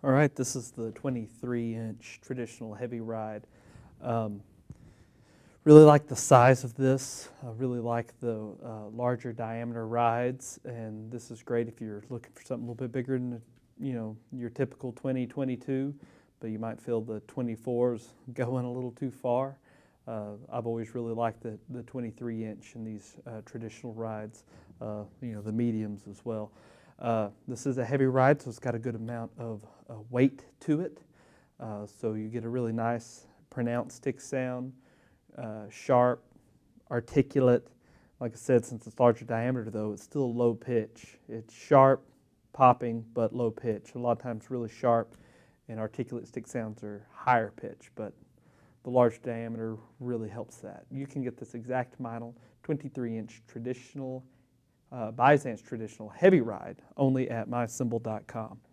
All right, this is the 23-inch traditional heavy ride. Um, really like the size of this. I really like the larger diameter rides, and this is great if you're looking for something a little bit bigger than your typical 2022, but you might feel the 24s going a little too far. I've always really liked the 23-inch in these traditional rides, the mediums as well. This is a heavy ride, so it's got a good amount of weight to it. So you get a really nice pronounced stick sound, sharp, articulate. Like I said, since it's larger diameter though, it's still low pitch. It's sharp, popping, but low pitch. A lot of times really sharp and articulate stick sounds are higher pitch, but the large diameter really helps that. You can get this exact model, 23-inch traditional Byzance traditional heavy ride only at mycymbal.com.